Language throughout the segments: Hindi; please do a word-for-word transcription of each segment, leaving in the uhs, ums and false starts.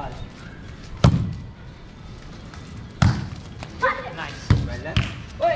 Nice. Well done. Oi.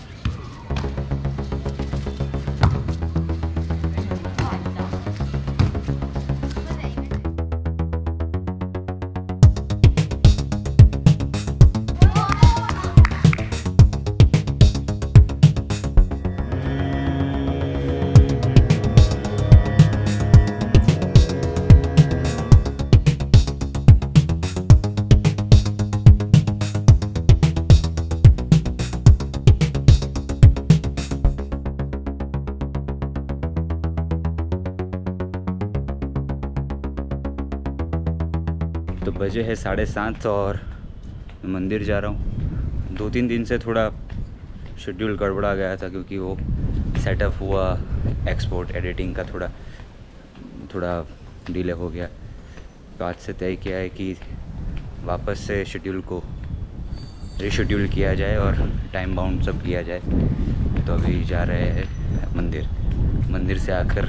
तो बजे है साढ़े सात और मैं मंदिर जा रहा हूँ। दो तीन दिन से थोड़ा शेड्यूल गड़बड़ा गया था क्योंकि वो सेटअप हुआ, एक्सपोर्ट एडिटिंग का थोड़ा थोड़ा डिले हो गया। तो आज से तय किया है कि वापस से शेड्यूल को रीशेड्यूल किया जाए और टाइम बाउंड सब किया जाए। तो अभी जा रहे हैं मंदिर। मंदिर से आकर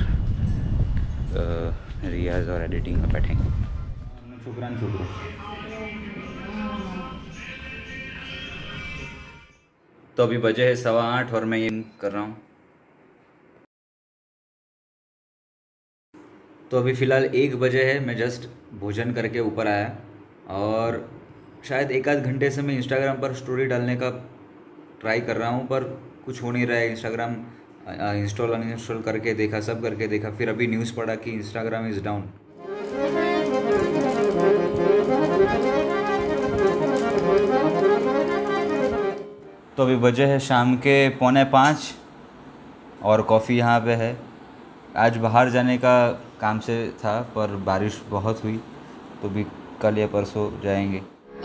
रियाज और एडिटिंग में बैठेंगे। शुक्रान शुक्र। तो अभी बजे है सवा आठ और मैं ये कर रहा हूँ। तो अभी फ़िलहाल एक बजे है, मैं जस्ट भोजन करके ऊपर आया और शायद एक आध घंटे से मैं इंस्टाग्राम पर स्टोरी डालने का ट्राई कर रहा हूँ, पर कुछ हो नहीं रहा है। इंस्टाग्राम इंस्टॉल अनइंस्टॉल करके देखा, सब करके देखा, फिर अभी न्यूज़ पढ़ा कि इंस्टाग्राम इज़ डाउन। तो अभी बजे है शाम के पौने पाँच और कॉफ़ी यहाँ पे है। आज बाहर जाने का काम से था पर बारिश बहुत हुई, तो भी कल या परसों जाएंगे।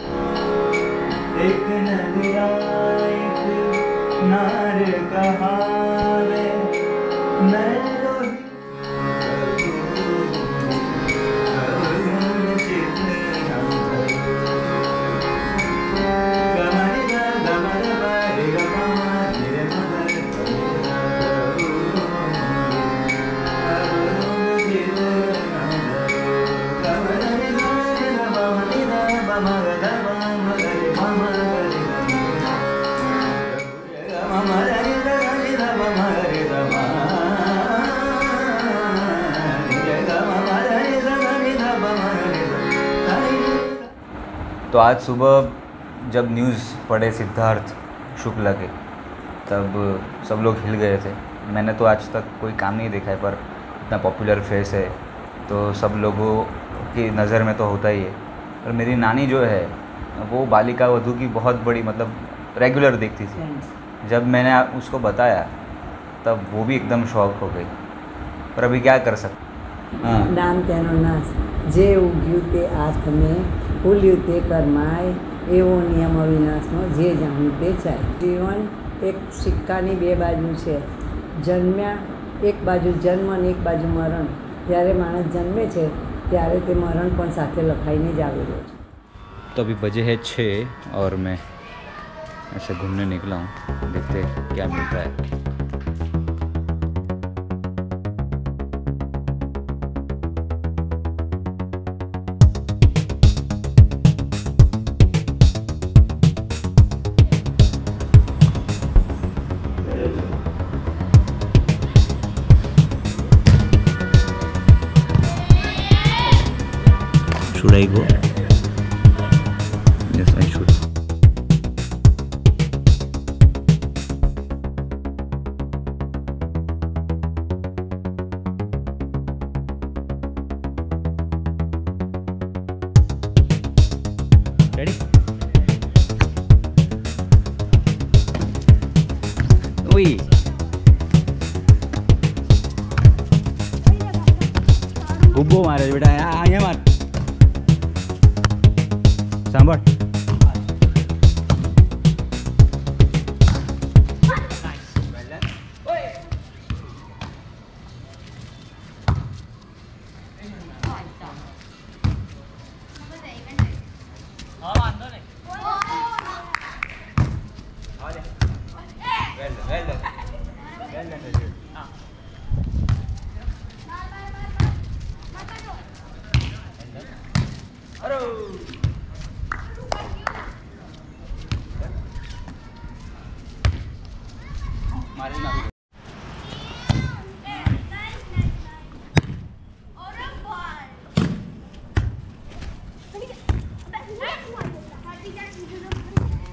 एक नदिया एक नार कहावे तो आज सुबह जब न्यूज़ पढ़े सिद्धार्थ शुक्ला के, तब सब लोग हिल गए थे। मैंने तो आज तक कोई काम नहीं देखा है, पर इतना पॉपुलर फेस है तो सब लोगों की नज़र में तो होता ही है। पर मेरी नानी जो है वो बालिका वधू की बहुत बड़ी मतलब रेगुलर देखती थी। जब मैंने उसको बताया तब वो भी एकदम शॉक हो गई, पर अभी क्या कर सकते। हाँ, नाम तेनो नाश जे उग्યું તે આત્મે ફૂલ્યું તે કર્માય એવો નિયમ અવિનાશનો જે જાણ્યું તે ચાય। જીવન એક સિક્કાની બે બાજુ છે। જન્મ્યા એક બાજુ જન્મ અને એક બાજુ મરણ। જ્યારે માણસ જન્મે છે ત્યારે તે મરણ પણ સાથે લખાઈને જ આવેલો છે। तो अभी बजे है छः और मैं ऐसे घूमने निकला हूँ, देखते क्या मिलता है। Should I go? Yes, I should. Ready? Oi! गुब्बो मारे बेटा, आगे मार। सांबर Hello.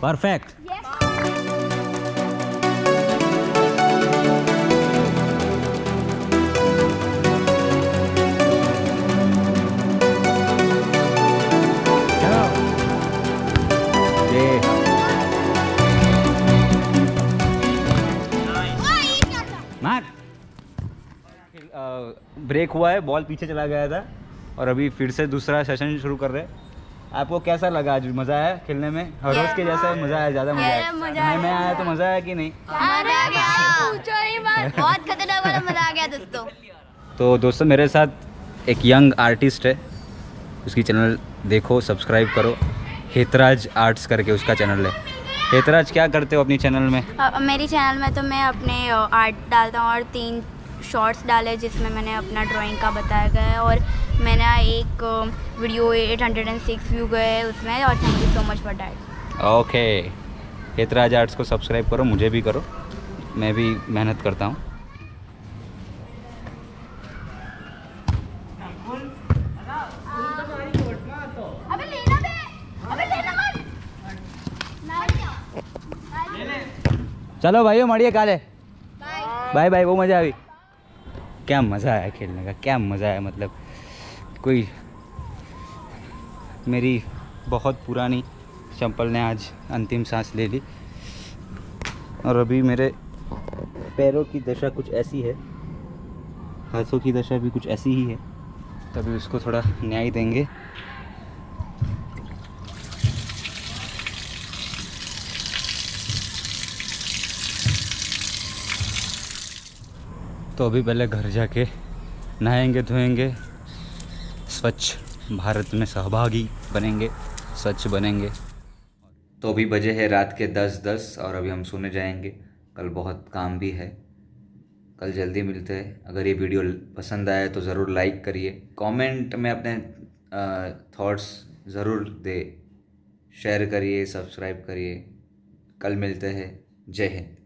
परफेक्ट। ब्रेक हुआ है, बॉल पीछे चला गया था और अभी फिर से दूसरा सेशन शुरू कर रहे हैं। आपको कैसा लगा आज? मज़ा आया खेलने में? हर रोज के जैसा मज़ा आया? ज़्यादा मज़ा आया? मैं मैं आया तो मज़ा आया कि नहीं? बहुत खतरनाक वाला मज़ा आ गया दोस्तों। तो दोस्तों मेरे साथ एक यंग आर्टिस्ट है, उसकी चैनल देखो, सब्सक्राइब करो। हेतराज आर्ट्स करके उसका चैनल है। हेतराज, क्या करते हो अपनी चैनल में? uh, मेरी चैनल में तो मैं अपने आर्ट डालता हूँ और तीन शॉर्ट्स डाले जिसमें मैंने अपना ड्राइंग का बताया गया है और मैंने एक video eight hundred six view गए है उसमें। और thank you so much for that. Okay, Hetraj arts को सब्सक्राइब करो, मुझे भी करो, मैं भी मेहनत करता हूँ। अबे लेना बे, अबे लेना मत। चलो भाइयों, मड़िए काले, बाय बाय। वो मज़ा आई, क्या मज़ा आया खेलने का, क्या मज़ा आया। मतलब कोई मेरी बहुत पुरानी चंपल ने आज अंतिम सांस ले ली और अभी मेरे पैरों की दशा कुछ ऐसी है, हाथों की दशा भी कुछ ऐसी ही है। तभी उसको थोड़ा न्याय देंगे। तो अभी पहले घर जाके नहाएंगे धोएंगे, स्वच्छ भारत में सहभागी बनेंगे, स्वच्छ बनेंगे। तो अभी बजे है रात के दस दस और अभी हम सोने जाएंगे। कल बहुत काम भी है, कल जल्दी मिलते हैं। अगर ये वीडियो पसंद आए तो ज़रूर लाइक करिए, कमेंट में अपने थॉट्स ज़रूर दे, शेयर करिए, सब्सक्राइब करिए। कल मिलते हैं। जय हिंद।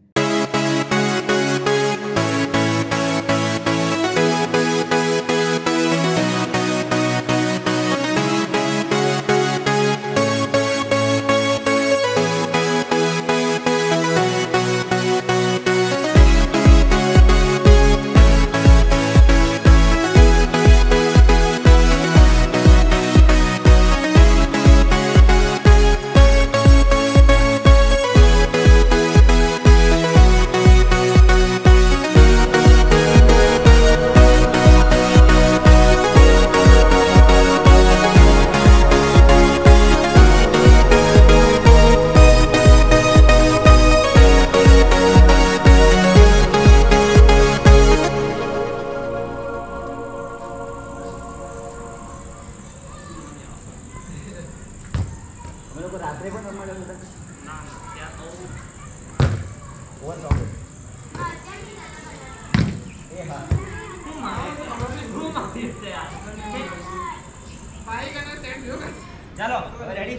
चलो रेडी।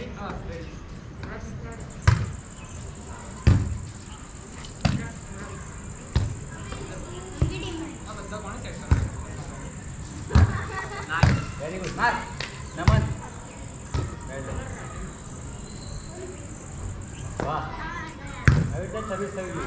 वेरी गुड, मार नमन। वाह, अभी तक सभी सभी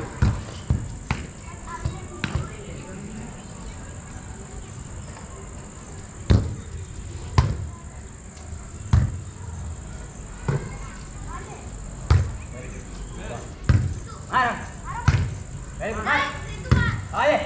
आए।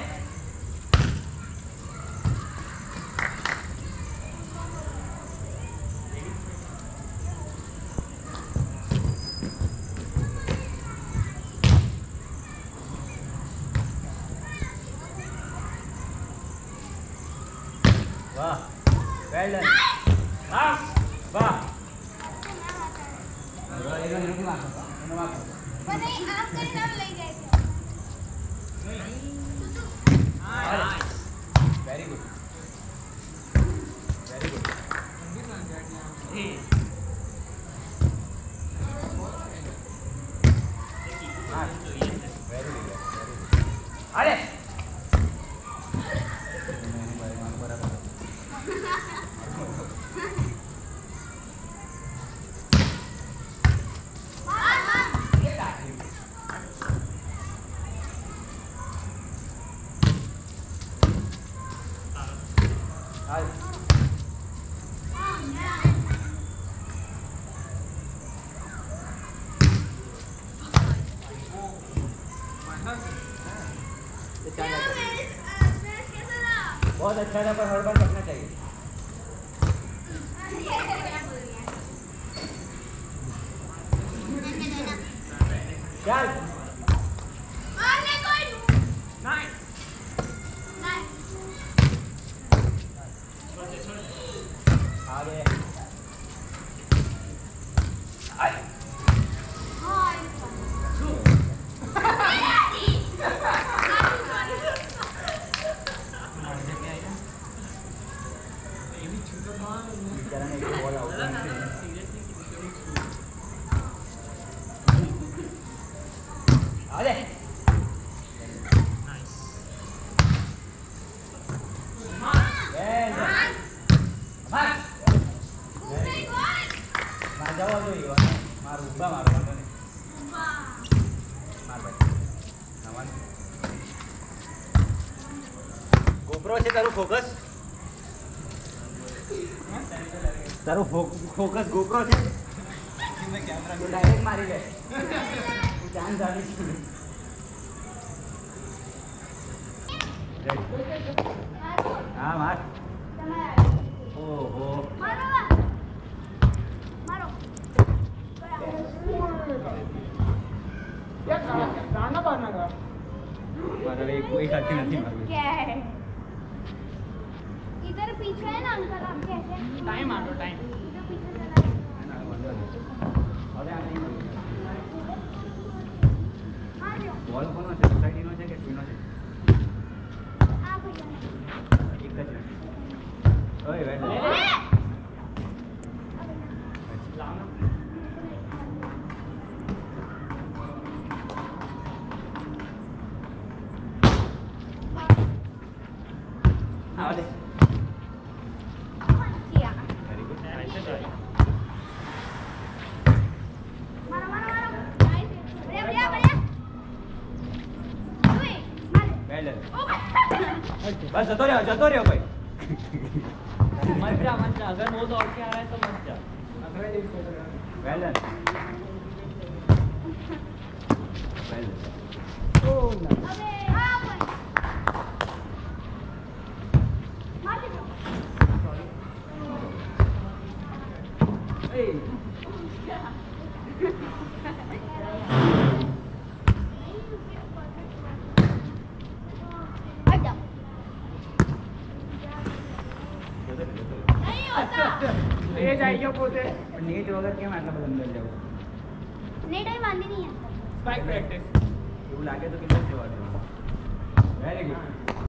बहुत अच्छा था, पर हर बार करना चाहिए। चल आगे। आगे। मार जाओ अभी मार उब्बा मार वांधो नहीं मार भाई नमन गोप्रो છે તારું ફોકસ તારું ફોકસ ગોપ્રો છે મેં કેમેરા કો ડાયરેક્ટ મારી લે તું જાન જાની હા માર ઓહો मारा एक कोई खाती नहीं मार क्या है इधर पीछे है ना अंकल, आप कैसे टाइम आ दो टाइम इधर पीछे चला अरे आ नहीं आ जाओ बॉल કોનો છે સોસાયટી નો છે કે ટીનો છે आ भैया એક જ ઓય વેટ લાવનો आ दे किया वेरी गुड ऐसे तो मारो मारो मारो बढ़िया बढ़िया बढ़िया ओए मार वेल ओ बस जतो रहो जतो रहो भाई मत जा मत जा, अगर वो दौड़ के आ रहा है तो मत जा। वेल डन वेल अबे हां भाई मार दे ए हट जाओ नहीं होता ले जाइए पोते। नीट वगैरह કેમ આટલા બધા અંદર જાવ नहीं टाइम आंदी नहीं है स्पाइक प्रैक्टिस। એવું લાગે તો કેટલા જવા દે વેરી ગુડ